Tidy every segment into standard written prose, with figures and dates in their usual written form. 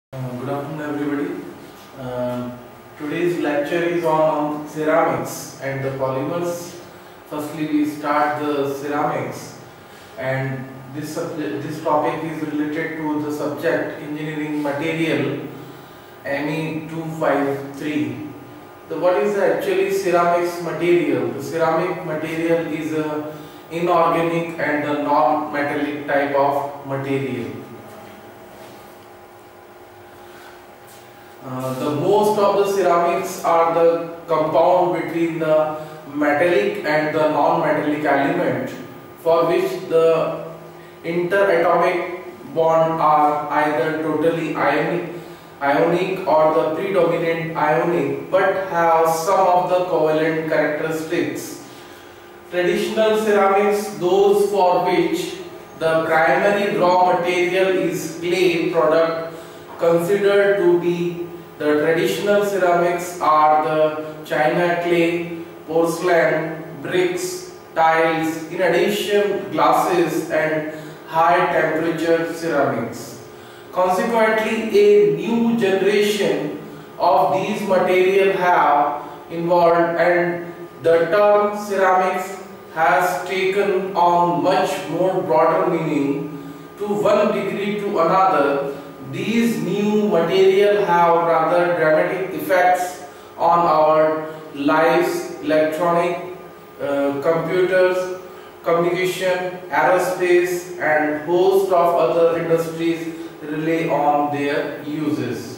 Good afternoon, everybody. Today's lecture is on ceramics and the polymers. Firstly, we start the ceramics, and this topic is related to the subject engineering material ME 253. What is actually ceramics material? The ceramic material is a inorganic and a non-metallic type of material. The most of the ceramics are the compound between the metallic and the non-metallic element, for which the interatomic bond are either totally ionic or the predominant ionic, but have some of the covalent characteristics. Traditional ceramics, those for which the primary raw material is clay product, considered to be the traditional ceramics, are the china clay, porcelain, bricks, tiles, in addition glasses and high temperature ceramics. Consequently, a new generation of these materials have evolved, and the term ceramics has taken on much more broader meaning. To one degree to another, these new materials have rather dramatic effects on our lives. Electronic, computers, communication, aerospace and host of other industries rely on their uses.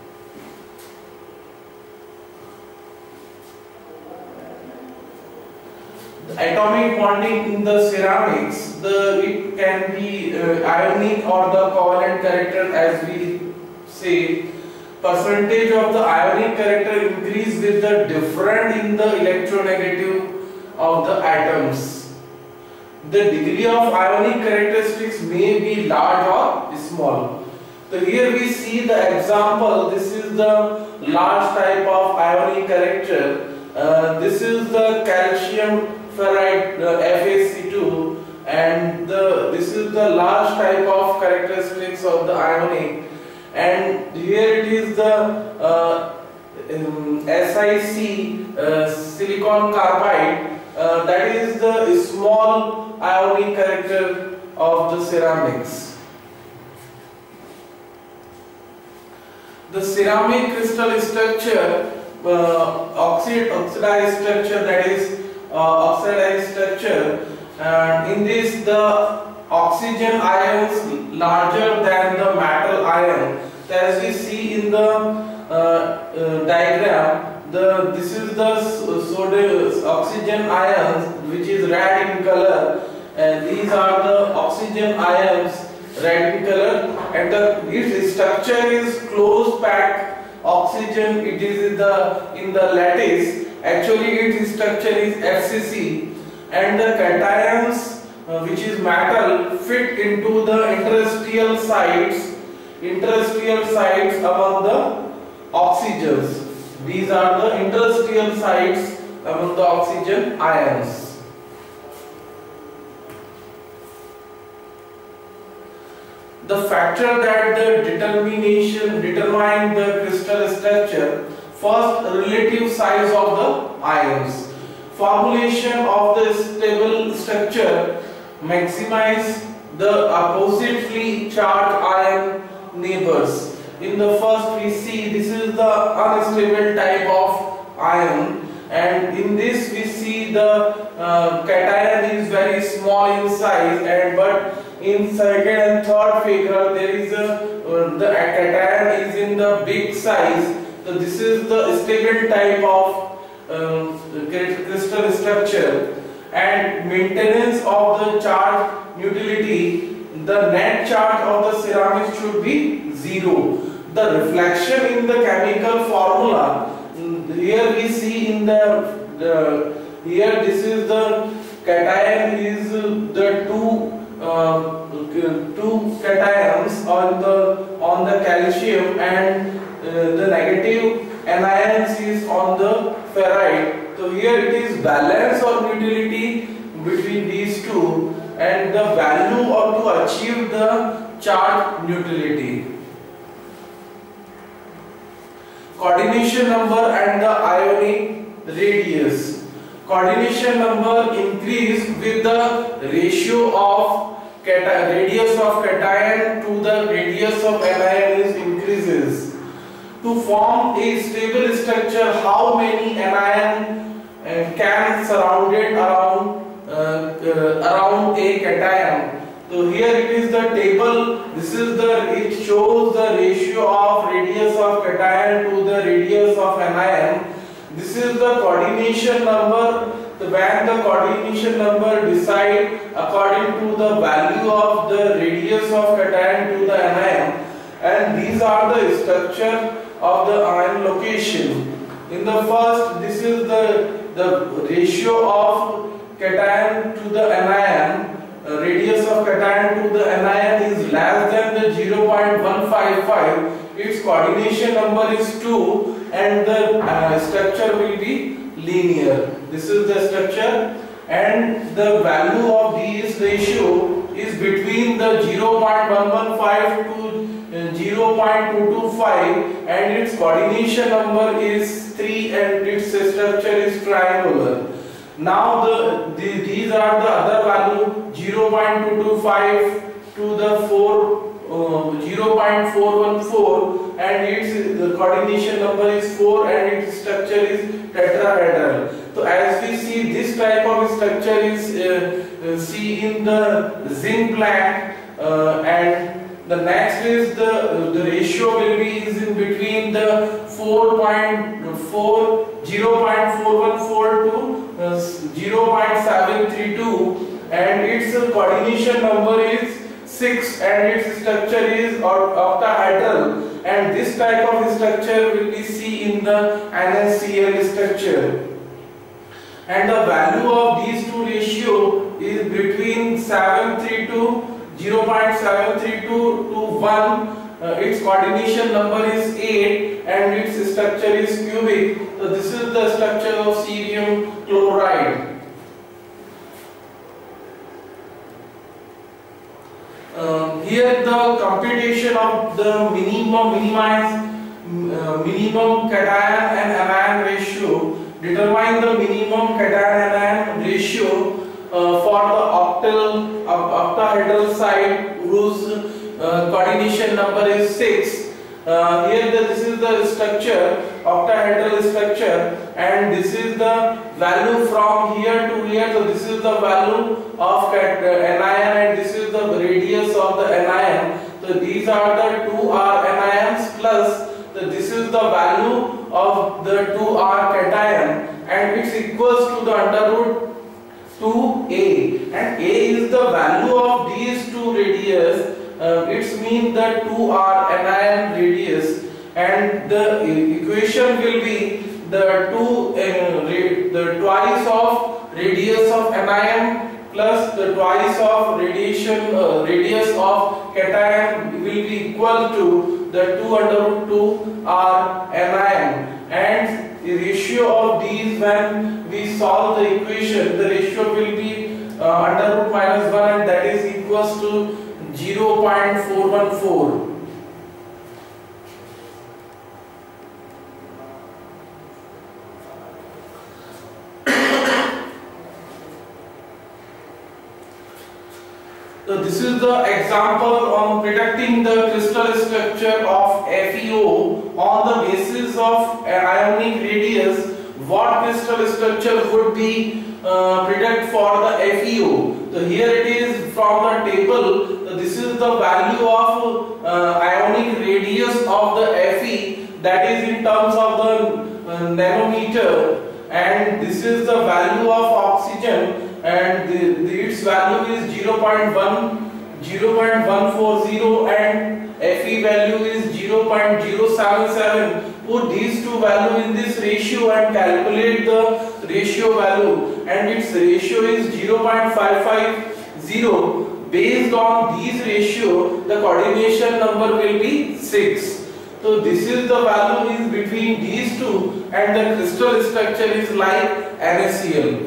Atomic bonding in the ceramics, it can be ionic or the covalent character, as we say. Percentage of the ionic character increase with the difference in the electronegative of the atoms. The degree of ionic characteristics may be large or small. So here we see the example. This is the large type of ionic character. This is the calcium ferrite, FaC2, and this is the large type of characteristics of the ionic, and here it is the SiC, silicon carbide, that is the small ionic character of the ceramics. The ceramic crystal structure, oxidized structure, that is oxidized structure, and in this the oxygen ions larger than the metal ion. As we see in the diagram, this is the sodium oxygen ions, which is red in color, and these are the oxygen ions, red in color, and its structure is close packed oxygen. It is in the lattice. Actually, its structure is FCC, and the cations, which is metal, fit into the interstitial sites among the oxygens. These are the interstitial sites among the oxygen ions. The factor that determine the crystal structure: first, relative size of the ions. Formulation of the stable structure maximize the oppositely charged ion neighbors. In the first, we see this is the unstable type of ion, and in this we see the cation is very small in size, but in second and third figure there is the cation is in the big size. So this is the stable type of crystal structure. And maintenance of the charge neutrality, the net charge of the ceramics should be 0. The reflection in the chemical formula, here we see in here this is the cation is the two cations on the calcium, and the negative anions is on the ferrite. So here it is balance or neutrality between these two, and the value or to achieve the charge neutrality. coordination number and the ionic radius. Coordination number increase with the ratio of radius of cation to the radius of anion is increases. To form a stable structure, how many anion can surrounded around a cation? So here it is the table. This is it shows the ratio of radius of cation to the radius of anion. This is the coordination number. When the coordination number decide according to the value of the radius of cation to the anion, and these are the structure of the ion location. In the first, this is the ratio of cation to the anion. Radius of cation to the anion is less than the 0.155. Its coordination number is 2, and the structure will be linear. This is the structure, and the value of this ratio is between the 0.115 to 0.225, and its coordination number is 3, and its structure is triangular. Now these are the other value 0.225 to the 0.414, and its the coordination number is 4, and its structure is tetrahedral. So as we see, this type of structure is see in the zinc blank, and the next is the ratio will be is in between the 0.414 to 0.732, and its coordination number is 6, and its structure is octahedral, and this type of structure will be seen in the NaCl structure. And the value of these two ratio is between 0.732 to 1. Its coordination number is 8, and its structure is cubic. So this is the structure of cerium chloride. Here the computation of the minimum cation and anion ratio. Determine the minimum cation anion ratio for the octahedral side whose coordination number is 6. Here this is the structure, octahedral structure, and this is the value from here to here. So this is the value of anion, and this is the radius of the anion. So these are the 2R anions plus this is the value of the 2R cation, and it's equals to the under root 2A, and A is the value of these two radius. It's mean the 2R anion radius, and the equation will be the twice of radius of anion plus the twice of radius of cation will be equal to the 2 under root 2R anion, and the ratio of these, when we solve the equation, the ratio will be under root minus 1, and that is equals to 0.414. So this is the example on predicting the crystal structure of FeO on the basis of ionic radius. What crystal structure would be predict for the FeO? So here it is from the table. So this is the value of ionic radius of the Fe, that is in terms of the nanometer, and this is the value of oxygen, and its value is 0.140, and Fe value is 0.077. Put these two values in this ratio and calculate the ratio value, and its ratio is 0.550. Based on these ratio, the coordination number will be 6. So this is the value is between these two, and the crystal structure is like NaCl.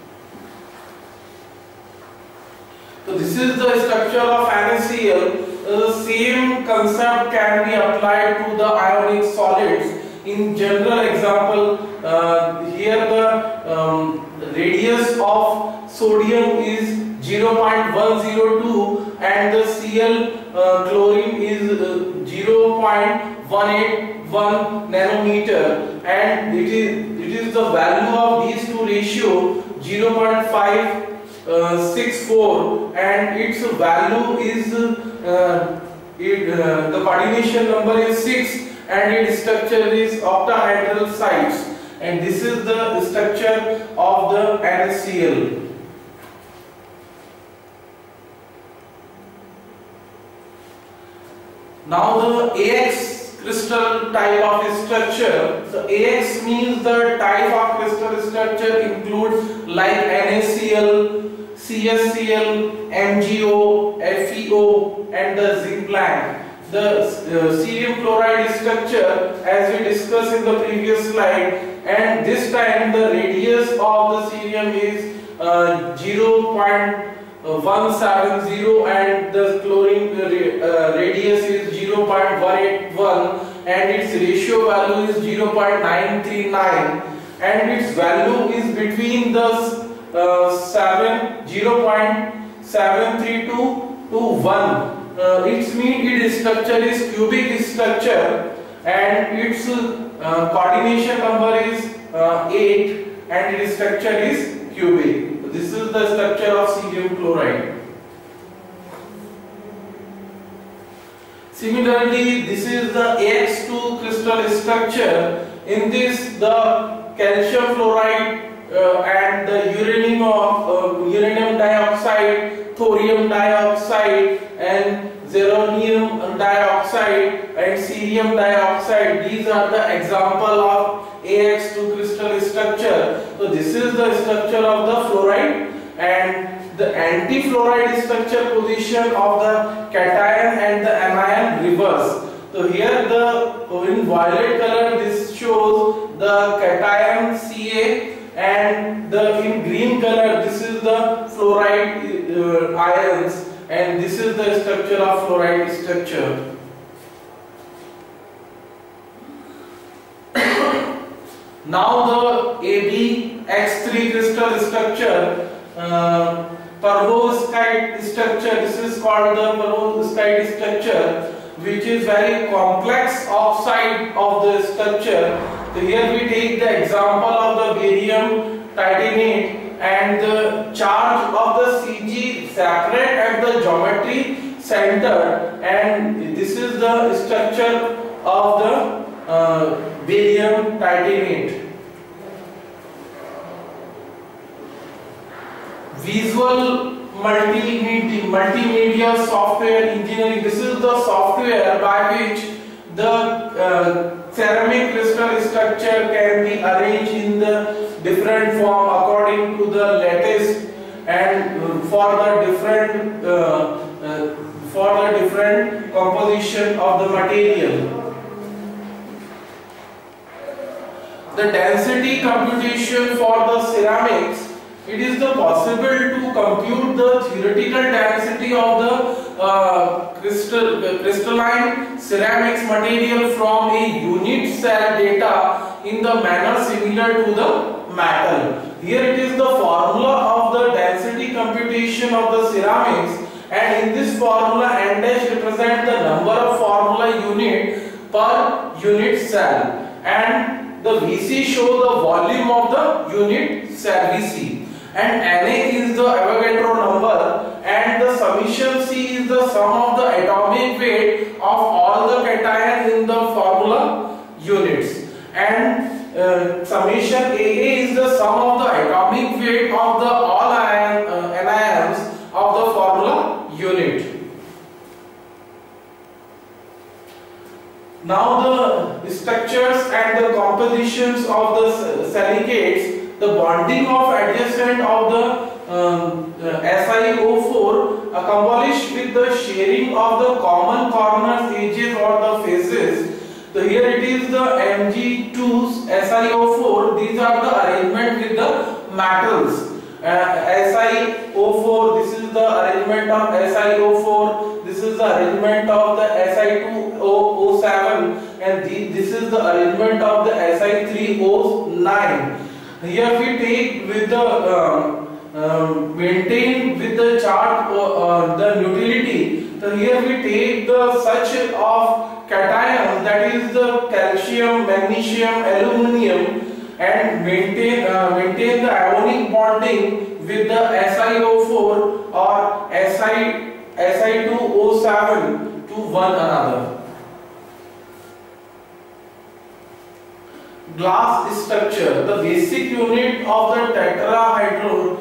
So this is the structure of NaCl. The same concept can be applied to the ionic solids. In general example, here the radius of sodium is 0.102 and the Cl chlorine is 0.181 nanometer, and it is the value of these two ratio 0.564, and its value is the coordination number is 6 and its structure is octahedral sites, and this is the structure of the NaCl. Now the AX crystal type of structure. So AX means the type of crystal structure includes like NaCl, CSCl, MgO, FeO and the zinc blank. The cerium chloride structure as we discussed in the previous slide, and this time the radius of the cerium is 0.170 and the chlorine radius is 0.181 and its ratio value is 0.939 and its value is between the 0.732 to 1. Its mean its structure is cubic structure and its coordination number is 8 and its structure is cubic. This is the structure of cerium chloride. Similarly, this is the AX2 crystal structure. In this, the calcium fluoride and the uranium dioxide, thorium dioxide and zirconium dioxide and cerium dioxide, these are the example of AX2 crystal structure. So this is the structure of the fluoride, and the anti-fluoride structure position of the cation and the anion reverse. So here in violet color this shows the cation Ca, and in green color this is the fluoride ions, and this is the structure of fluoride structure. Now the AbX3 crystal structure, perovskite structure. This is called the perovskite structure, which is very complex oxide of the structure. So here we take the example of the barium titanate, and the charge of the Cg separate at the geometry center, and this is the structure of the barium titanate. Visual multimedia software engineering. This is the software by which the ceramic crystal structure can be arranged in the different form according to the lattice and for the different composition of the material. The density computation for the ceramics. It is possible to compute the theoretical density of the crystalline ceramics material from a unit cell data in the manner similar to the metal. Here it is the formula of the density computation of the ceramics, and in this formula n dash represent the number of formula unit per unit cell, and the Vc show the volume of the unit cell Vc. And Na is the Avogadro number, and the summation C is the sum of the atomic weight of all the cations in the formula units, and summation AA is the sum of the atomic weight of the all anions of the formula unit. Now the structures and the compositions of the silicates. The bonding of adjacent of the SiO4 accomplished with the sharing of the common corners, edges or the faces. So here it is the Mg2 SiO4. These are the arrangement with the metals. SiO4. This is the arrangement of SiO4. this is the arrangement of the Si2O7, and this is the arrangement of the Si3O9. Here we take with the maintain with the chart the utility. So here we take the such of cations, that is the calcium, magnesium, aluminium, and maintain the ionic bonding with the SiO4 or Si2O7 to one another. Glass structure. The basic unit of the tetrahedron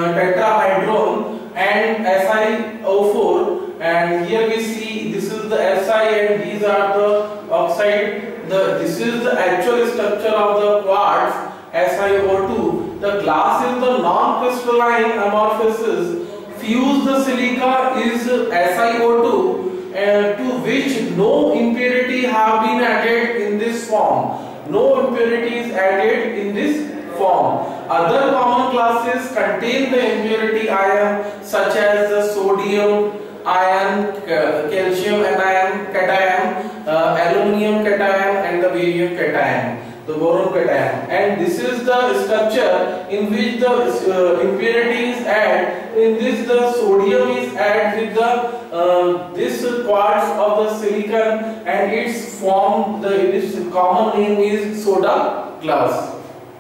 and SiO4, and here we see this is the Si and these are the oxide. This is the actual structure of the quartz SiO2. The glass is the non-crystalline amorphosis. Fused the silica is SiO2, to which no impurity have been added in this form. No impurity is added in this form. Other common classes contain the impurity ion such as the sodium ion, calcium anion, cation, aluminium cation, and the barium cation, the boron cation. And this is the structure in which the impurities add. In this, the sodium is added with the this quartz of the silicon, and its form, its common name is soda glass.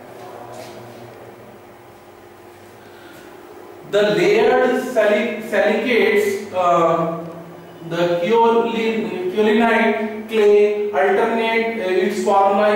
The layered silicates, the kaolinite clay, alternate its formula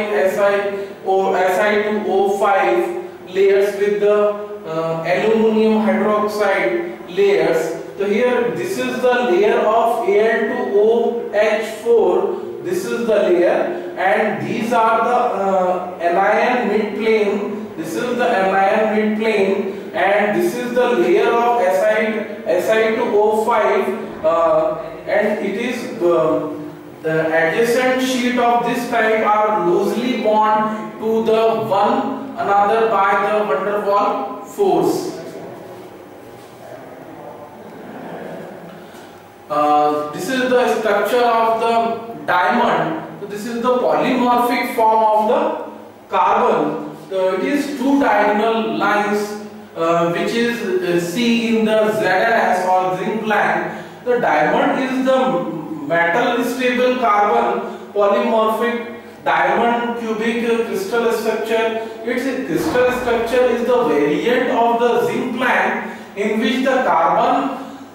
Si2O5 layers with the aluminium hydroxide layers. So here this is the layer of Al2OH4. This is the layer, and these are the anion mid plane. This is the anion mid plane, and this is the layer of Si2O5, and it is the adjacent sheet of this type are loosely bound to the one another by the van der Waals force. This is the structure of the diamond. So this is the polymorphic form of the carbon. So it is two diagonal lines, which is C in the ZnS or zinc blank. The diamond is the metal stable carbon polymorphic diamond cubic crystal structure. Its crystal structure is the variant of the zinc blank, in which the carbon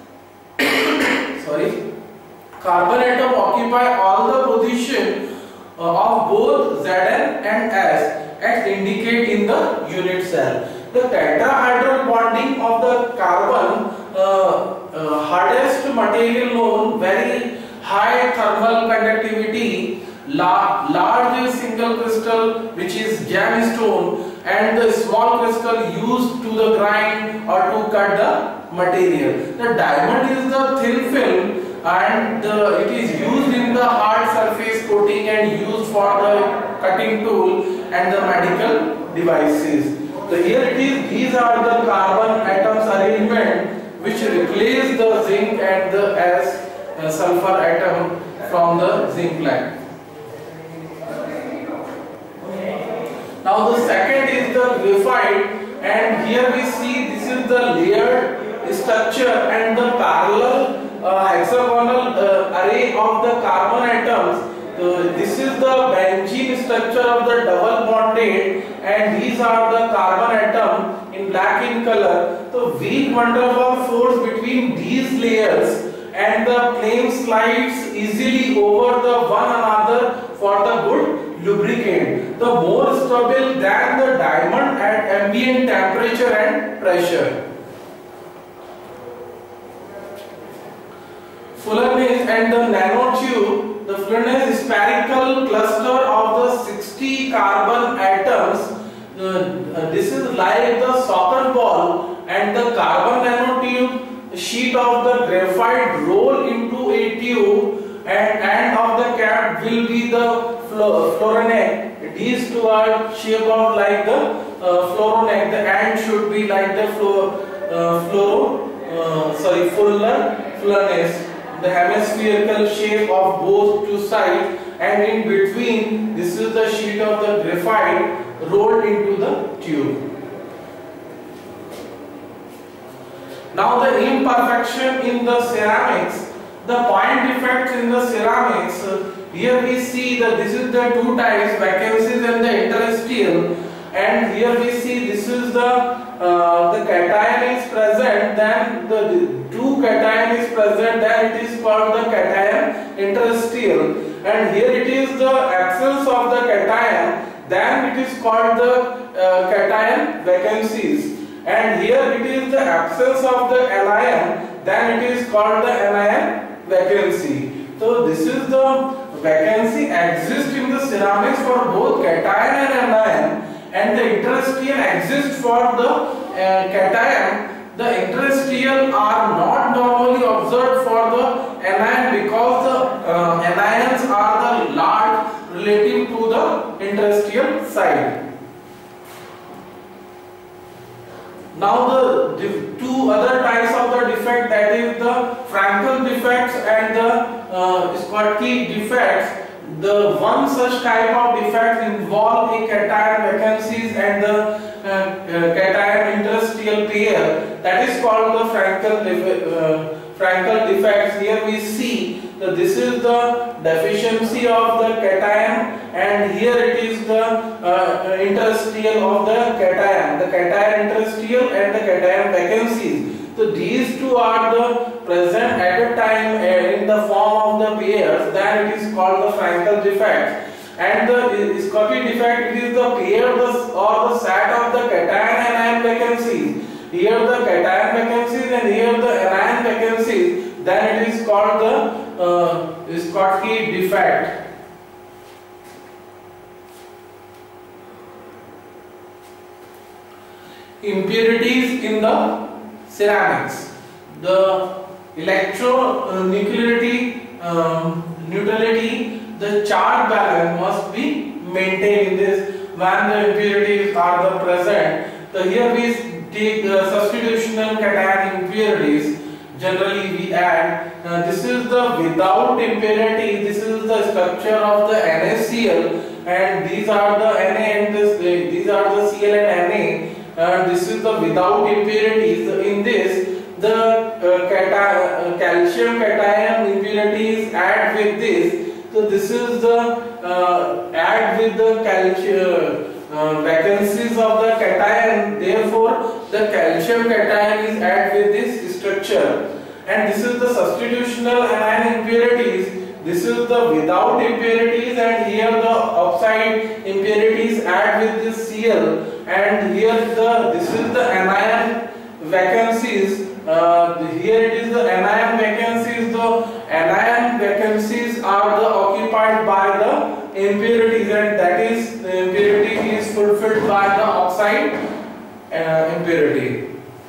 atom occupy all the position of both Zn and S as indicate in the unit cell. The tetrahedral bonding of the carbon, hardest material known, very high thermal conductivity, large single crystal which is gemstone, and the small crystal used to the grind or to cut the material. The diamond is the thin film, and it is used in the hard surface coating and used for the cutting tool and the medical devices. So here it is, these are the carbon atoms arrangement which replace the zinc and the S sulfur atom from the zinc blank. Now the second is the graphite, and here we see this is the layered structure and the parallel hexagonal array of the carbon atoms. This is the benzene structure of the double bonded, and these are the carbon atom in black in color. So weak van der Waals force between these layers, and the flame slides easily over the one another for the good lubricant. The more stable than the diamond at ambient temperature and pressure. Fullerenes and the nanotube. The Fullerenes is spherical cluster of the 60 carbon atoms. This is like the soccer ball, and the carbon nanotube sheet of the graphite roll into a tube, and end of the cap will be the Fullerene. These two are shape of like the Fullerene. The end should be like the Fullerenes. the hemispherical shape of both two sides, and in between this is the sheet of the graphite rolled into the tube. Now the imperfection in the ceramics, the point defects in the ceramics, here we see that this is the two types, vacancies and the interstitial, and here we see this is the cation is present, then the two cation is present, then it is called the cation interstitial, and here it is the absence of the cation, then it is called the cation vacancies. And here it is the absence of the anion, then it is called the anion vacancy. So this is the vacancy exists in the ceramics for both cation and anion, and the interstitial exists for the cation. The interstitial are not normally observed for the anion because the anions are the large relative to the interstitial side. Now the two other types of the defect, that is the Frankel defects and the Schottky defects. The one such type of defect involve a cation vacancies and the cation interstitial pair, that is called the Frankel defects. Here we see that this is the deficiency of the cation, and here it is the interstitial of the cation interstitial and the cation vacancies. So these two are the present at a time in the form of the pairs, then it is called the Frankel defect. And the Schottky defect, it is the pair or the set of the cation and anion vacancies. Here the cation vacancies and here the anion vacancies, then it is called the Schottky defect. Impurities in the ceramics. The electronuclearity, neutrality, the charge balance must be maintained in this when the impurities are the present. So here we take substitutional cation impurities. Generally we add, this is the without impurity, this is the structure of the NaCl, and these are the Na and these are the Cl and Na. This is the without impurities. In this, the calcium cation impurities add with this. So this is the add with the calcium vacancies of the cation. Therefore, the calcium cation is add with this structure. And this is the substitutional anion impurities. This is the without impurities, and here the oxide impurities add with this Cl. And here this is the anion vacancies. Here it is the anion vacancies. The anion vacancies are occupied by the impurities, and that is the impurity is fulfilled by the oxide impurity.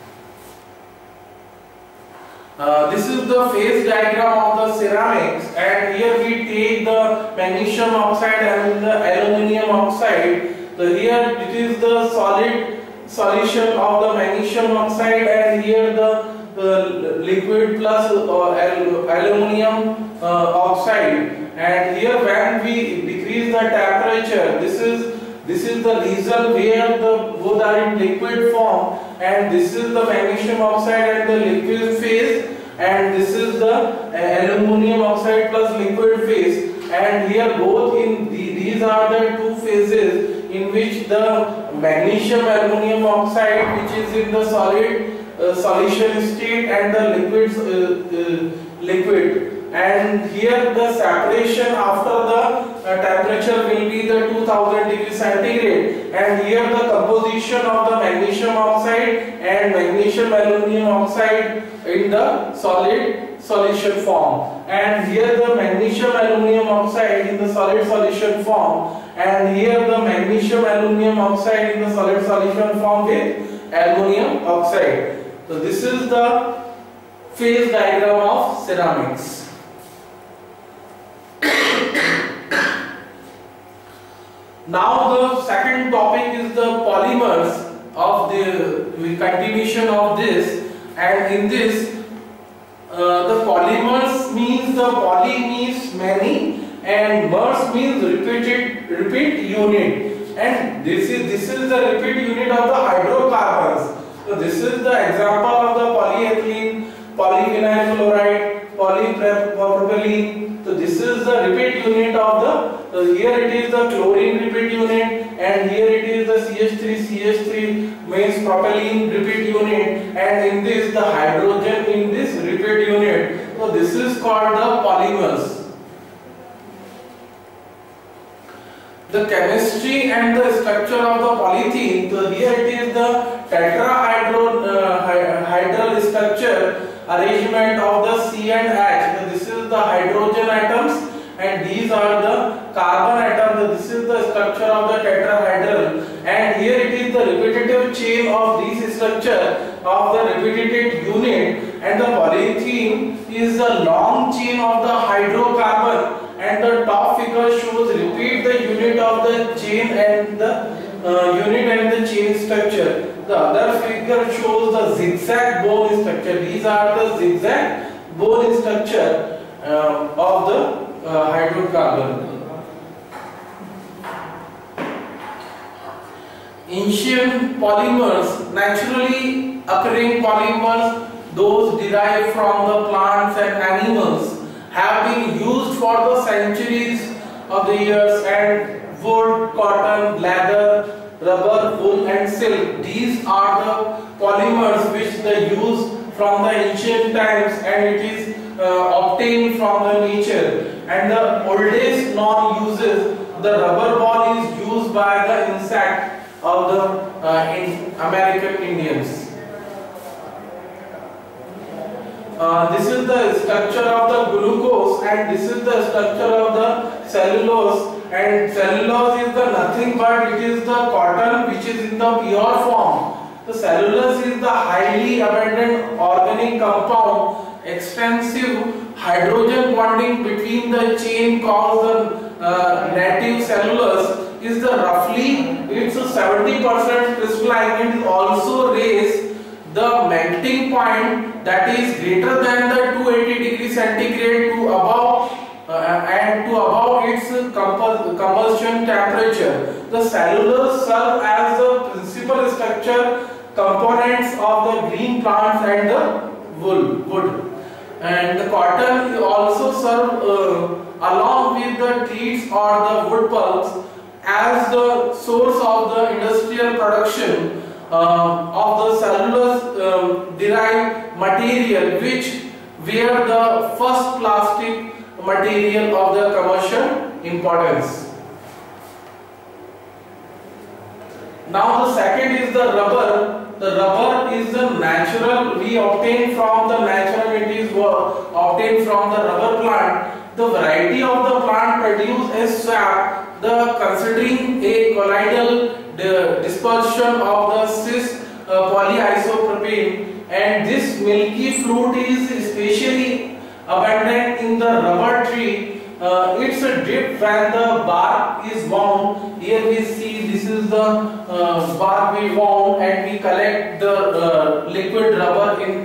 This is the phase diagram of the ceramics, and here we take the magnesium oxide and the aluminium oxide. So here it is the solid solution of the magnesium oxide, and here the liquid plus aluminium oxide. And here when we decrease the temperature, this is the region where the both are in liquid form, and this is the magnesium oxide and the liquid phase, and this is the aluminium oxide plus liquid phase. And here both in these are the two phases in which the magnesium aluminium oxide, which is in the solid solution state, and the liquid. And here the separation after the temperature will be the 2000 degrees centigrade, and here the composition of the magnesium oxide and magnesium aluminium oxide in the solid solution form, and here the magnesium aluminium oxide in the solid solution form, and here the magnesium aluminium oxide in the solid solution form with aluminium oxide. So this is the phase diagram of ceramics. Now the second topic is the polymers of the continuation of this, and in this the polymers means the poly means many and mers means repeat unit, and this is the repeat unit of the hydrocarbons. So this is the example of the polyethylene, polyvinyl chloride, polypropylene. So this is the repeat unit of the, here it is the chlorine repeat unit, and here it is the CH3 means propylene repeat unit, and in this the hydrogen in this repeat unit. So this is called the polymers. The chemistry and the structure of the polythene. So here it is the tetrahedral structure arrangement of the C and H. So this is the hydrogen atoms and these are the carbon atoms. This is the structure of the tetrahedral, and here it is the repetitive chain of these structure of the repetitive unit, and the polythene is the long chain of the hydrocarbon, and the top figure shows repeat the unit of the chain and the unit and the chain structure. The other figure shows the zigzag bone structure. These are the zigzag bone structure of the hydrocarbon. Ancient polymers, naturally occurring polymers, those derived from the plants and animals, have been used for the centuries of the years, and wood, cotton, leather, rubber, wool and silk. These are the polymers which they use from the ancient times, and it is obtained from the nature. And the oldest known uses, the rubber ball is used by the insect of the American Indians. This is the structure of the glucose, and this is the structure of the cellulose, and cellulose is the nothing but it is the cotton which is in the pure form. The cellulose is the highly abundant organic compound. Extensive hydrogen bonding between the chain called the native cellulose is the roughly it's a 70% crystalline, and also raise the melting point that is greater than the 280 degree centigrade to above and to above its combustion temperature. The cellulose serve as the principal structure components of the green plants and the wood. And the cotton also serve along with the trees or the wood pulps as the source of the industrial production of the cellulose derived material, which were the first plastic material of the commercial importance. Now the second is the rubber. The rubber is the natural, we obtain from the natural, it is obtained from the rubber plant. The variety of the plant produce a sap, considering a colloidal dispersion of the cis polyisopropane, and this milky fluid is especially abundant in the rubber tree. It's a drip when the bark is wound. Here we see this is the bark we wound, and we collect the liquid rubber in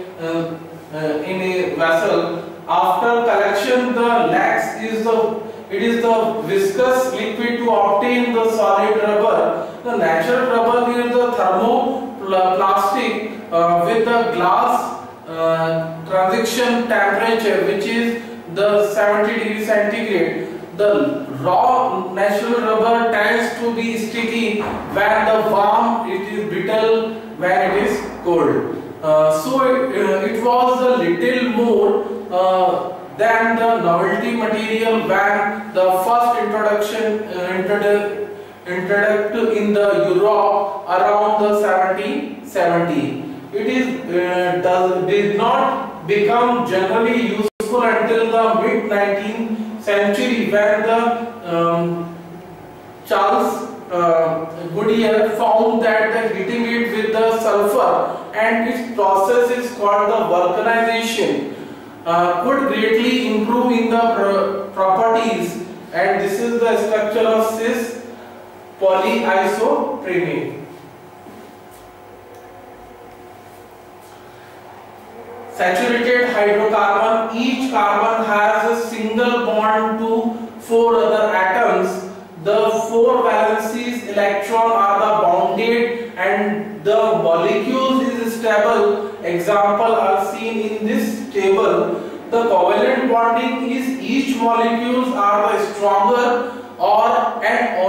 a vessel. After collection, the lax is the viscous liquid to obtain the solid rubber. The natural rubber is the thermoplastic with the glass transition temperature, which is the 70 degree centigrade. The raw natural rubber tends to be sticky when the warm, it is brittle when it is cold. So it was a little more than the novelty material when the first introduced in the Europe around the 1770. It did not become generally useful until the mid 19th century, when the Charles Goodyear found that the heating it with the sulfur, and its process is called the vulcanization, could greatly improve in the properties, and this is the structure of cis polyisopropane. saturated hydrocarbon, each carbon has a single bond to 4 other atoms. The 4 valencies electron are the bounded and the molecules is stable. Example are seen in this table. The covalent bonding is each molecules are the stronger or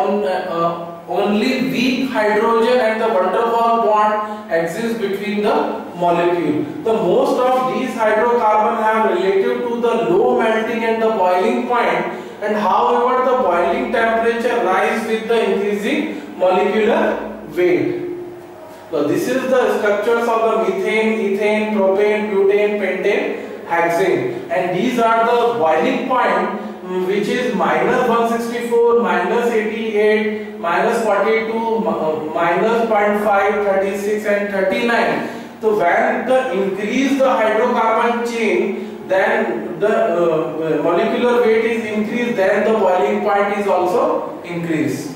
only weak hydrogen and the van der Waals bond exists between the molecule. The most of these hydrocarbons have relative to the low melting and the boiling point, and however the boiling temperature rise with the increasing molecular weight. So this is the structures of the methane, ethane, propane, butane, pentane, hexane, and these are the boiling point which is minus 164, minus 88, minus 42, minus 0.5, 36 and 39. So when the increase the hydrocarbon chain, then the molecular weight is increased, then the boiling point is also increased.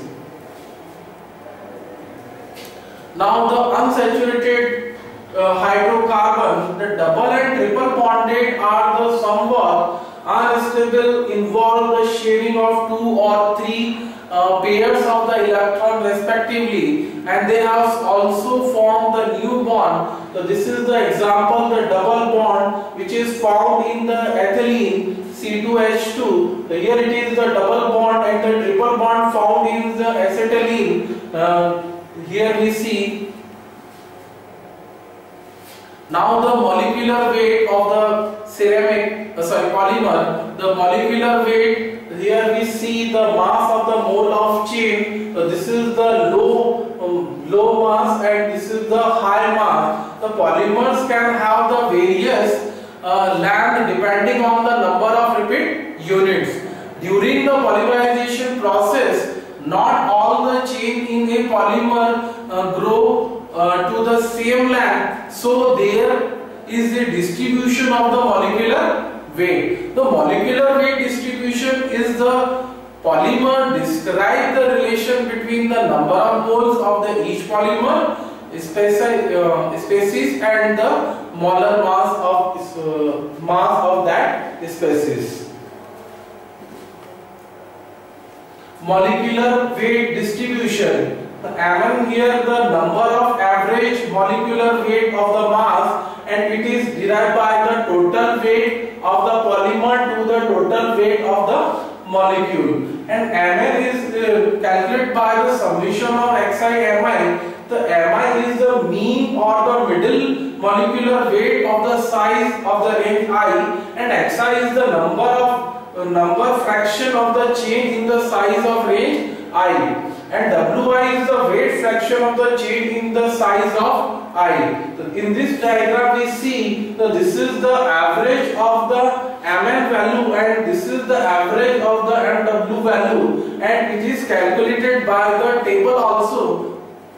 Now the unsaturated hydrocarbon, the double and triple bonded are the somewhat unstable, involve the sharing of 2 or 3 pairs of the electron respectively, and they have also formed the new bond. So this is the example, the double bond which is found in the ethylene C2H2. So here it is the double bond, and the triple bond found in the acetylene. Here we see. Now the molecular weight of the polymer, the molecular weight, here we see the mass of the mole of chain. So this is the low mass and this is the high mass. The polymers can have the various length depending on the number of repeat units. During the polymerization process, not all the chain in a polymer grow to the same length, so there is a distribution of the molecular weight. The molecular weight distribution is the polymer describe the relation between the number of moles of the each polymer species and the molar mass of that species. Molecular weight distribution. Mn here the number of average molecular weight of the mass, and it is derived by the total weight of the polymer to the total weight of the molecule. And Mn is calculated by the summation of xi mi. The mi is the mean or the middle molecular weight of the size of the range I, and xi is the number fraction of the chain in the size of range I, and Wi is the weight fraction of the chain in the size of I. So in this diagram we see that this is the average of the Mn value and this is the average of the Mw value, and it is calculated by the table also.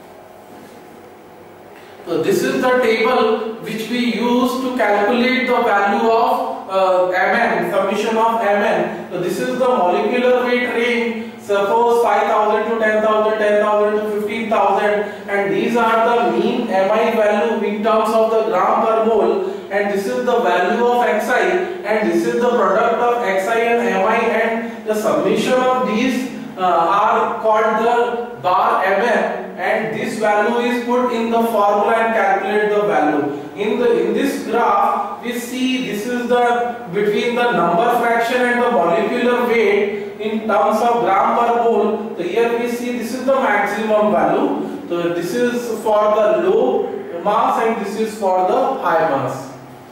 So this is the table which we use to calculate the value of Mn, summation of Mn. So this is the molecular weight range. Suppose 5,000 to 10,000, 10,000 to 15,000, and these are the mean Mi value in terms of the gram per mole, and this is the value of Xi, and this is the product of Xi and Mi, and the summation of these are called the bar Mn, and this value is put in the formula and calculate the value. In this graph we see this is the between the number fraction and the molecular weight in terms of gram per mole. So here we see this is the maximum value. So this is for the low mass and this is for the high mass.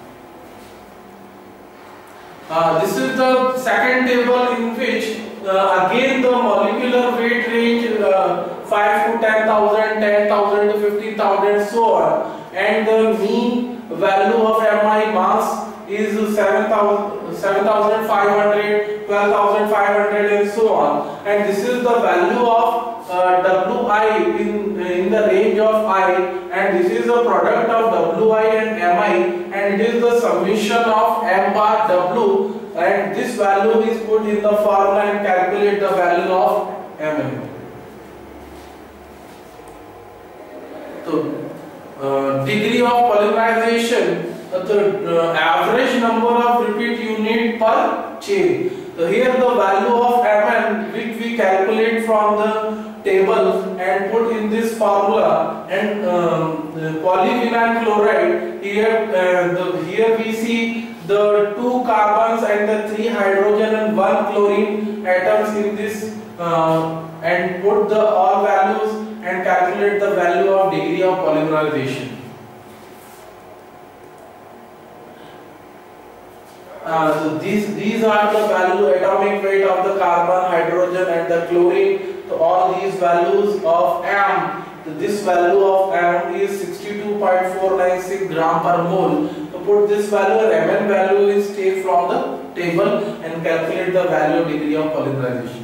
This is the second table in which again the molecular weight range 5 to 10,000, 10,000 to 15,000, so on, and the mean value of Mi mass is 7,500, 12,500 and so on, and this is the value of Wi in the range of I, and this is the product of Wi and Mi, and it is the summation of M bar W, and this value is put in the formula and calculate the value of Mn. So degree of polymerization, the average number of repeat unit per chain. So here the value of Mn, which we calculate from the table and put in this formula, and polyvinyl chloride here, here we see the 2 carbons and the 3 hydrogen and 1 chlorine atoms in this, and put the all values and calculate the value of degree of polymerization. So these are the value, atomic weight of the carbon, hydrogen and the chlorine. So all these values of M, this value of M is 62.496 gram per mole. So put this value, Mn value is take from the table and calculate the value degree of polymerization.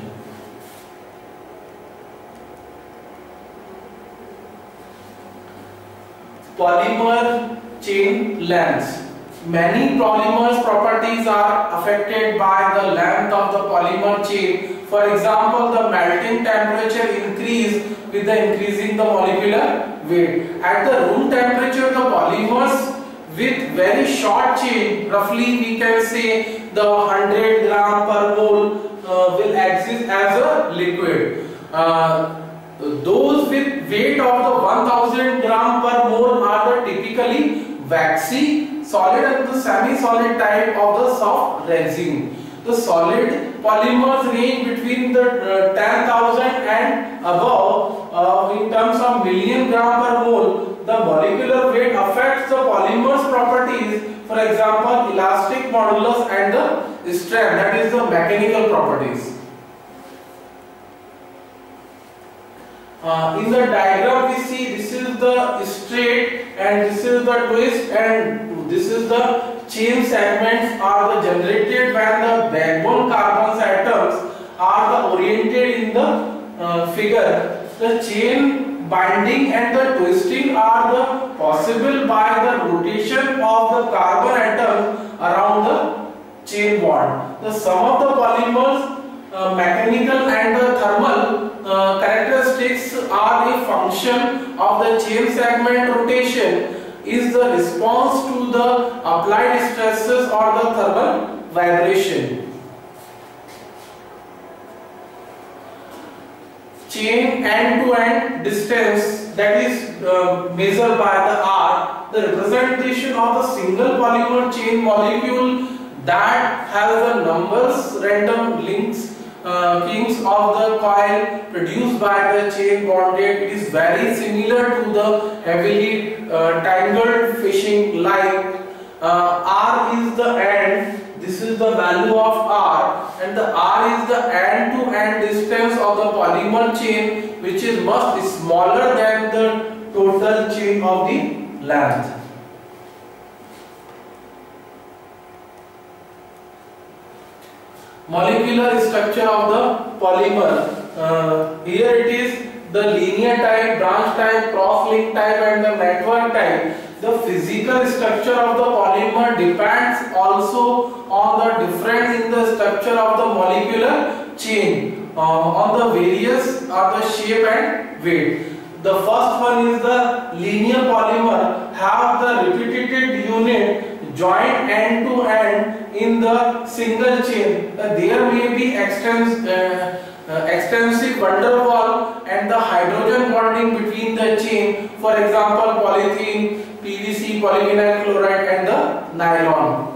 Polymer chain lengths. Many polymers properties are affected by the length of the polymer chain. For example, the melting temperature increase with the increasing the molecular weight. At the room temperature, the polymers with very short chain, roughly we can say the 100 gram per mole will exist as a liquid. Those with weight of the 1000 gram per mole are the typically waxy, solid and the semi-solid type of the soft resin. The solid polymers range between the 10,000 and above in terms of million gram per mole. The molecular weight affects the polymer's properties, for example, elastic modulus and the strength, that is the mechanical properties. In the diagram we see this is the straight and this is the twist and this is the chain segments are the generated when the backbone carbon atoms are the oriented in the figure. The chain binding and the twisting are the possible by the rotation of the carbon atom around the chain bond. The sum of the polymers mechanical and the thermal characteristics are a function of the chain segment rotation is the response to the applied stresses or the thermal vibration. Chain end-to-end distance, that is measured by the R, the representation of the single polymer chain molecule that has the numbers random links kings of the coil produced by the chain bonded. It is very similar to the heavily tangled fishing line. R is the end, this is the value of R, and the R is the end-to-end distance of the polymer chain, which is much smaller than the total chain of the length. Molecular structure of the polymer. Here it is the linear type, branch type, cross-link type and the network type. The physical structure of the polymer depends also on the difference in the structure of the molecular chain, on the various of the shape and weight. The first one is the linear polymer, have the repeated unit joined end to end in the single chain. There may be extensive van der Waals and the hydrogen bonding between the chain, for example polythene, PVC, polyvinyl chloride and the nylon.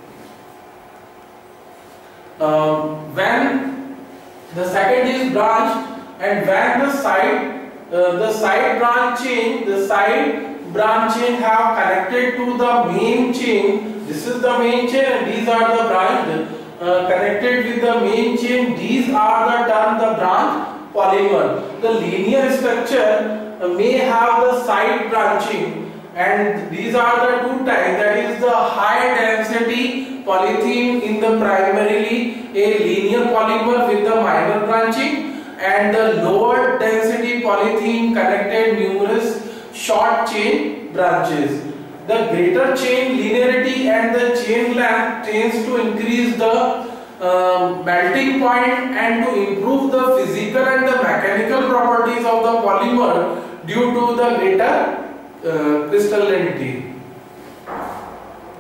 When the second is branch, and when the side branch chain have connected to the main chain. This is the main chain and these are the branch connected with the main chain. These are the term the branch polymer. The linear structure may have the side branching, and these are the two types, that is the high density polythene in the primarily a linear polymer with the minor branching, and the lower density polythene connected numerous short chain branches. The greater chain linearity and the chain length tends to increase the melting point and to improve the physical and the mechanical properties of the polymer due to the greater crystallinity.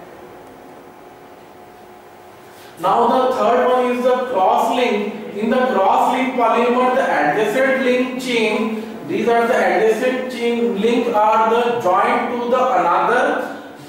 Now the third one is the cross link. In the cross link polymer, the adjacent link chain, these are the adjacent chain link are the joined to the another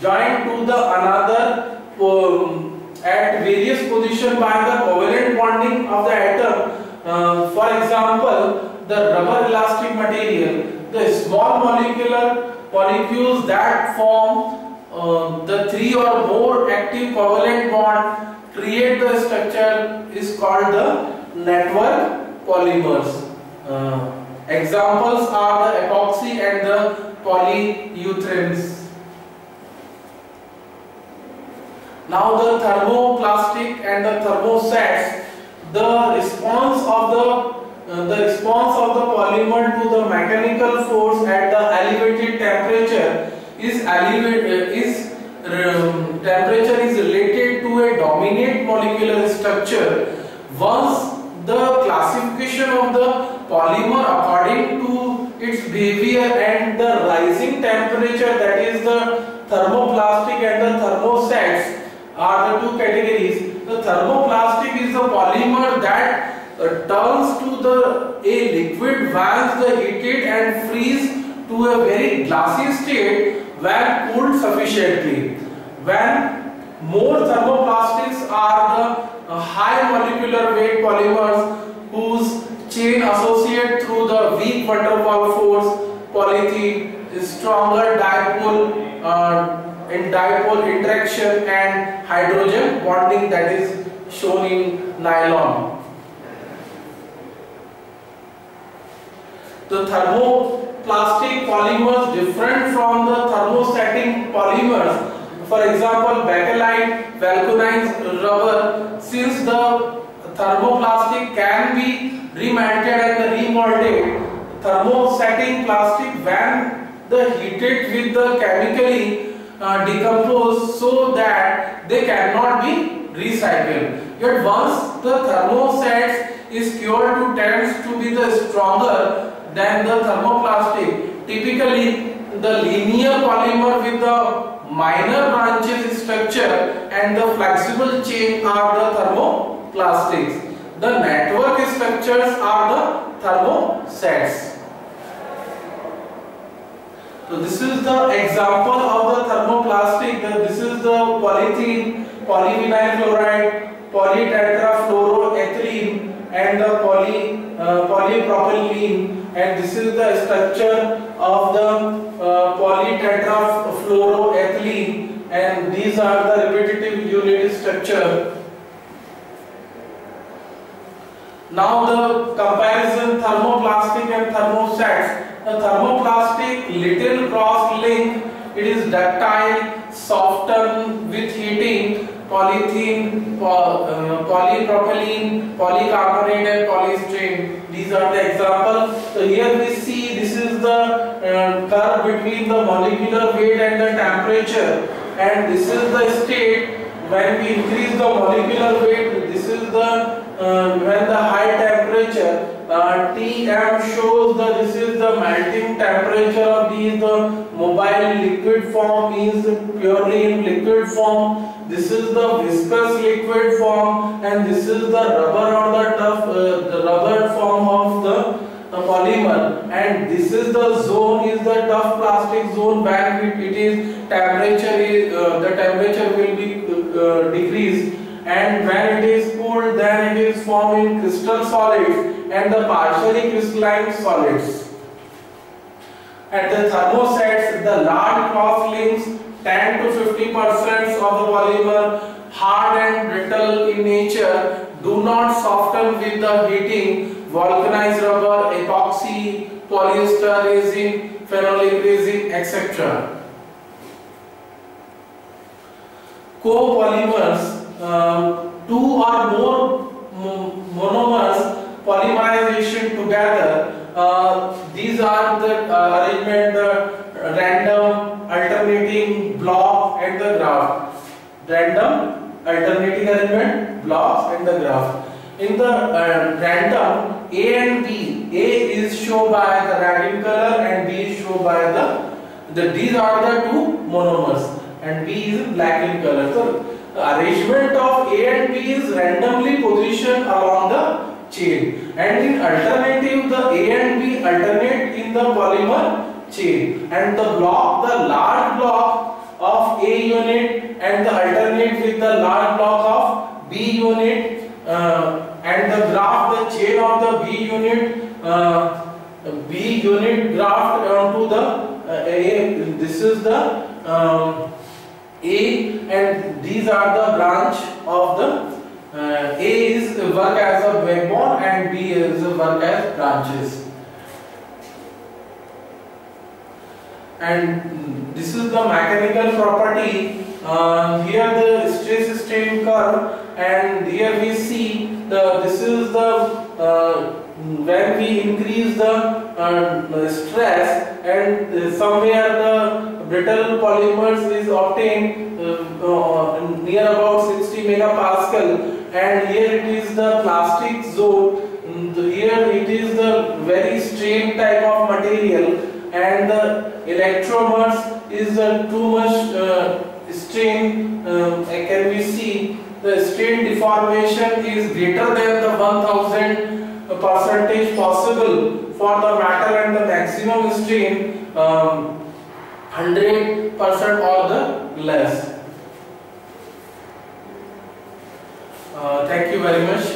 at various position by the covalent bonding of the atom. For example, the rubber elastic material, the small molecules that form the three or more active covalent bond create the structure is called the network polymers. Examples are the epoxy and the polyurethanes. Now the thermoplastic and the thermosets, the response of the polymer to the mechanical force at the elevated temperature temperature is related to a dominant molecular structure. Once the classification of the polymer according to its behavior and the rising temperature, that is the thermoplastic and the thermosets are the two categories. The thermoplastic is the polymer that turns to a liquid once the heated and freeze to a very glassy state when cooled sufficiently. When more thermoplastics are the high molecular weight polymers whose chain associate through the weak van der Waals force, polyethylene is stronger dipole interaction and hydrogen bonding, that is shown in nylon. The thermoplastic polymers different from the thermostatic polymers. For example, bakelite vulcanized rubber. Since the thermoplastic can be remelted and remolded, thermostatic plastic when the heated with the chemically decompose so that they cannot be recycled. Yet once the thermosets is cured to tends to be the stronger than the thermoplastic. Typically, the linear polymer with the minor branches structure and the flexible chain are the thermoplastics. The network structures are the thermosets. So this is the example of the thermoplastic. This is the polythene, polyvinyl chloride, polytetrafluoroethylene, and the polypropylene. And this is the structure of the polytetrafluoroethylene. And these are the repetitive unit structure. Now the comparison thermoplastic and thermosets. The thermoplastic little cross link, it is ductile, softened with heating, polythene, polypropylene, polycarbonate and polystyrene. These are the examples. So here we see this is the curve between the molecular weight and the temperature, and this is the state when we increase the molecular weight. This is the when the high temperature Tm shows this is the melting temperature of these. The mobile liquid form means purely in liquid form. This is the viscous liquid form, and this is the rubber or the tough the rubber form of the polymer. And this is the zone is the tough plastic zone when it is temperature is the temperature will be decreased. And when it is cooled, then it is formed in crystal solids and the partially crystalline solids. At the thermosets, the large cross links 10 to 50% of the polymer, hard and brittle in nature, do not soften with the heating. Vulcanized rubber, epoxy, polyester resin, phenolic resin, etc. Copolymers. Two or more monomers polymerization together. These are the arrangement, the random, alternating, block and the graph. Random, alternating arrangement, blocks and the graph. In the random, A and B, A is shown by the red in color and B is shown by these are the two monomers, and B is black in color. So arrangement of A and B is randomly positioned along the chain, and in alternative the A and B alternate in the polymer chain, and the large block of A unit and the alternate with the large block of B unit, and the graph the chain of the B unit graphed onto the A. This is the A, and these are the branch of the A is work as a backbone and B is work as branches. And this is the mechanical property. Here the stress strain curve, and here we see this is the when we increase the stress, and somewhere the brittle polymers is obtained near about 60 megapascal, and here it is the plastic zone. Here it is the very strained type of material, and the electromers is too much strain. Can we see the strain deformation is greater than the 1000% possible for the metal, and the maximum strain 100% or the less. Thank you very much.